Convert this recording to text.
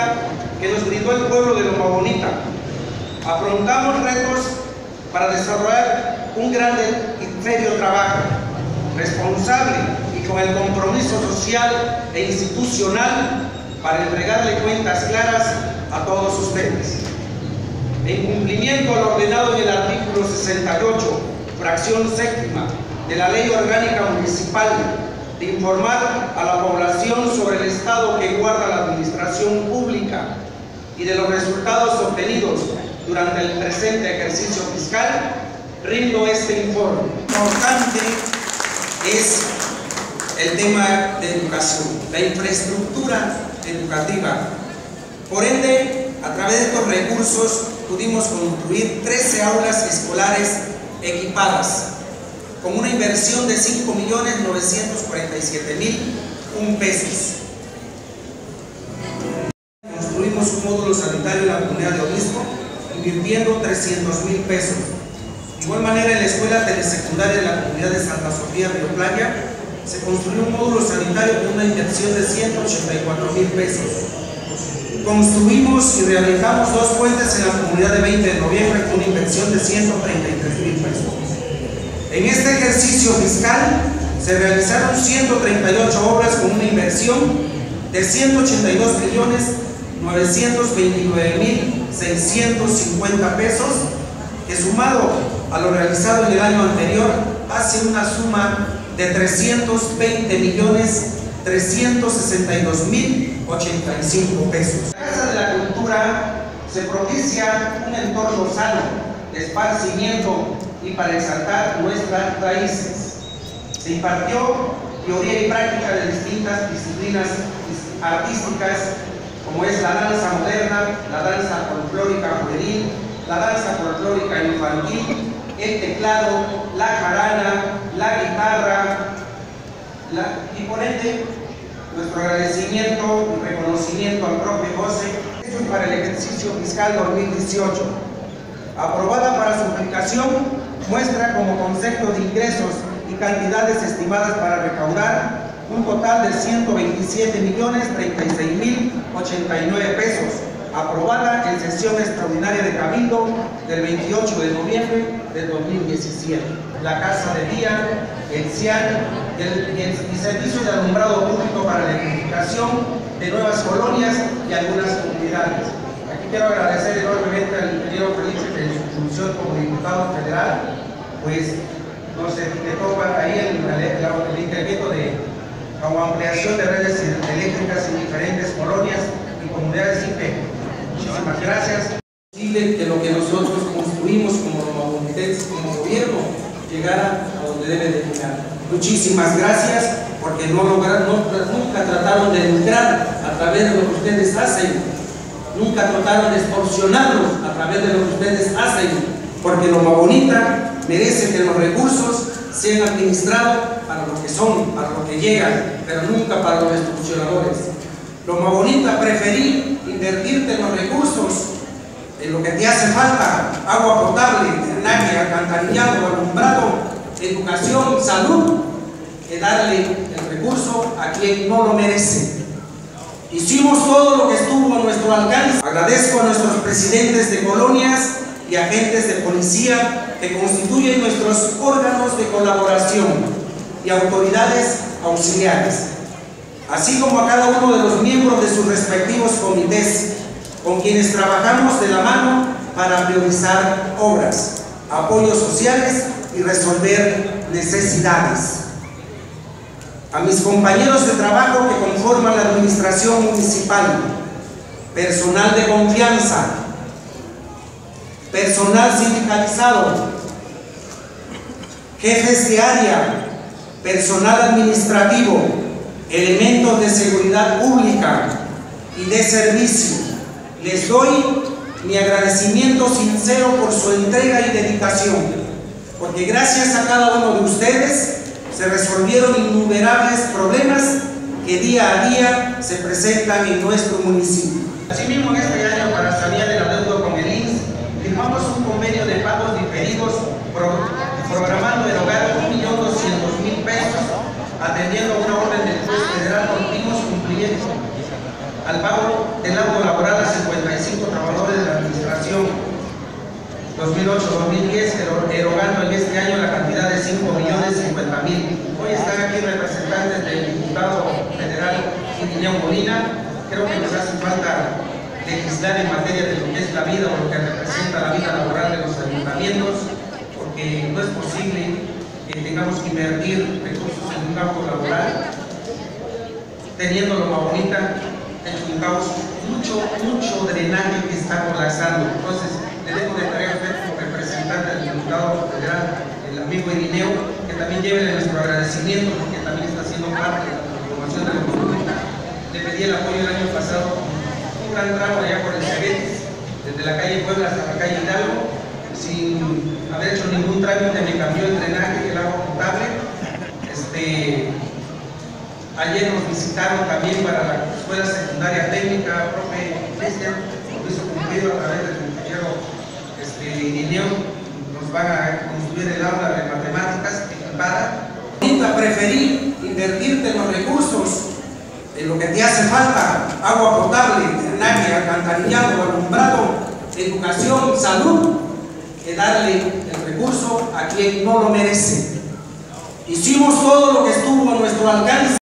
vida que nos brindó el pueblo de Loma Bonita. Afrontamos retos para desarrollar un grande y serio trabajo, responsable y con el compromiso social e institucional para entregarle cuentas claras a todos ustedes. En cumplimiento a lo ordenado en el artículo 68, fracción séptima de la Ley Orgánica Municipal, de informar a la población sobre el estado que guarda la administración pública y de los resultados obtenidos durante el presente ejercicio fiscal, rindo este informe. Importante es el tema de educación, la infraestructura educativa. Por ende, a través de estos recursos pudimos construir 13 aulas escolares equipadas con una inversión de 5.947.001 pesos. Construimos un módulo sanitario en la comunidad de Obispo, invirtiendo 300.000 pesos. De igual manera, en la escuela telesecundaria de la comunidad de Santa Sofía, Río Playa, se construyó un módulo sanitario con una inversión de 184.000 pesos. Construimos y realizamos 2 puentes en la comunidad de 20 de noviembre con una inversión de 133.000 pesos. En este ejercicio fiscal se realizaron 138 obras con una inversión de 182.929.650 pesos, que sumado a lo realizado en el año anterior hace una suma de 320.362.085 pesos. En la Casa de la Cultura se propicia un entorno sano de esparcimiento y para exaltar nuestras raíces. Se impartió teoría y práctica de distintas disciplinas artísticas, como es la danza moderna, la danza folclórica juvenil, la danza folclórica infantil, el teclado, la jarana, la guitarra, y por ende nuestro agradecimiento y reconocimiento al propio José. Esto es para el ejercicio fiscal 2018. Aprobada para su aplicación, muestra como concepto de ingresos y cantidades estimadas para recaudar un total de 127.036.089 pesos, aprobada en sesión extraordinaria de Cabildo del 28 de noviembre de 2017. La Casa de Día, el CIAN y el servicio de alumbrado público para la edificación de nuevas colonias y algunas comunidades. Aquí quiero agradecer enormemente al ingeniero Felipe en su función como diputado federal, pues nos etiquetó ahí el incremento de como ampliación de redes eléctricas en diferentes colonias y comunidades IP. Muchísimas gracias. Es posible que lo que nosotros construimos como lomabonitenses, como gobierno, llegara a donde debe de llegar. Muchísimas gracias, porque nunca trataron de lucrar a través de lo que ustedes hacen, nunca trataron de extorsionarlos a través de lo que ustedes hacen, porque Loma Bonita merece que los recursos sean administrados para lo que son, para lo que llegan, pero nunca para los extorsionadores. Loma Bonita, preferir invertirte los recursos en lo que te hace falta: agua potable, drenaje, alcantarillado, alumbrado, educación, salud, que darle el recurso a quien no lo merece. Hicimos todo lo que estuvo a nuestro alcance. Agradezco a nuestros presidentes de colonias y agentes de policía que constituyen nuestros órganos de colaboración y autoridades auxiliares, así como a cada uno de los miembros de sus respectivos comités, con quienes trabajamos de la mano para priorizar obras, apoyos sociales y resolver necesidades. A mis compañeros de trabajo que conforman la administración municipal, personal de confianza, personal sindicalizado, jefes de área, personal administrativo, elementos de seguridad pública y de servicio, les doy mi agradecimiento sincero por su entrega y dedicación, porque gracias a cada uno de ustedes se resolvieron innumerables problemas que día a día se presentan en nuestro municipio. Asimismo, en este año, para sanear el adeudo con el INSS, firmamos un convenio de pagos diferidos programando erogar 1.200.000 pesos, atendiendo a una orden del juez federal con primos cumplimiento. al pago del laudo laboral a 55 trabajadores de la administración 2008-2010, erogando en este año la cantidad de 5.050.000. Hoy están aquí representantes del diputado federal Irineo Molina. Creo que nos hace falta legislar en materia de lo que es la vida o lo que representa la vida laboral de los ayuntamientos, porque no es posible que tengamos que invertir recursos en un campo laboral teniendo Loma Bonita en un caos, mucho drenaje que está colapsando. Entonces, le dejo de tarea a usted como representante del diputado federal, el amigo Irineo, que también lleve nuestro agradecimiento porque también está siendo parte de la transformación de la República. Le pedí el apoyo el año pasado, un gran tramo allá por el Cebetis, desde la calle Puebla hasta la calle Hidalgo, sin haber hecho ningún trámite, me cambió el drenaje y el agua potable. Ayer nos visitaron también para la escuela secundaria técnica, profe Cristian, lo hizo cumplido a través del ingeniero Irineo. Nos van a construir el aula de matemáticas equipada. Preferir invertirte en los recursos, en lo que te hace falta: agua potable, drenaje, alcantarillado, alumbrado, educación, salud, que darle el recurso a quien no lo merece. Hicimos todo lo que estuvo a nuestro alcance.